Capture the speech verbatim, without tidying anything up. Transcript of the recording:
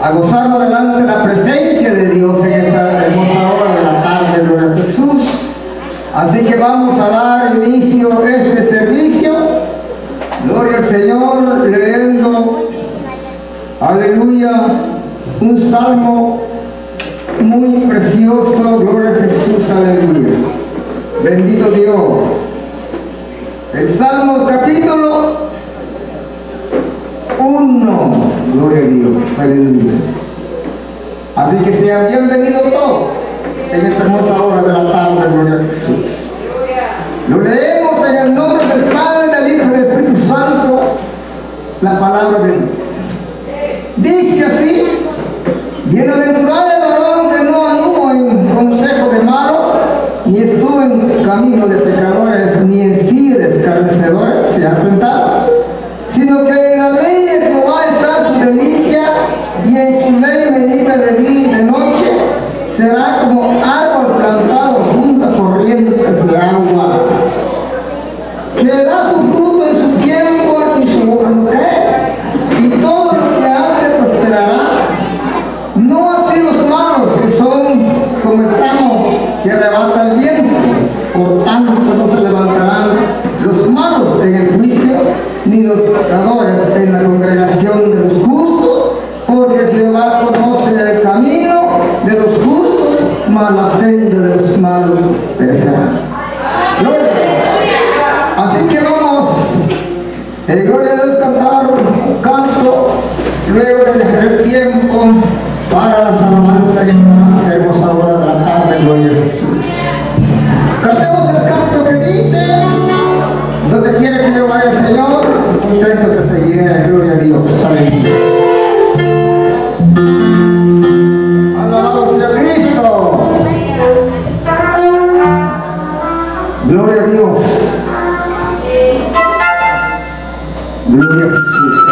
a gozarnos delante de la presencia de Dios en esta hermosa hora de la tarde, gloria a Jesús. Así que vamos a dar inicio a este servicio, gloria al Señor, leyendo, aleluya, un salmo muy precioso, gloria a Jesús, aleluya. Bendito Dios. El Salmo capítulo uno, gloria a Dios, aleluya. Así que sean bienvenidos todos en esta hermosa hora de la tarde, gloria a Jesús. Lo leemos en el nombre del Padre, del Hijo y del Espíritu Santo, la palabra de Dios. Dice así: bienaventurado el varón que no anduvo en consejo de malos, ni estuvo en camino de pecadores, ni en silla de escarnecedores se ha sentado, sino que en la ley de Jehová está su delicia, y en su ley medita de día y de noche. Será como árbol plantado junto a corrientes de agua, que da su fruto en su tiempo y su mujer, y todo lo que hace prosperará. No así los malos, que son como el tamo que arrebata el viento, por tanto no se levantarán los malos en el juicio, ni los pecadores en la congregación de los justos, porque Jehová conoce el camino de los justos, mas la senda de los malos perecerá. Gloria. Así que vamos, en gloria a Dios, cantar un canto, luego de dejar el tiempo para las alabanzas en una hermosa hora de la tarde, gloria a Jesús. Cantemos el canto que dice: donde quiere que yo vaya, Señor, contento te seguiré, gloria a Dios. Aleluya. Alabado sea Cristo. Gloria a Dios. Gloria a Jesús.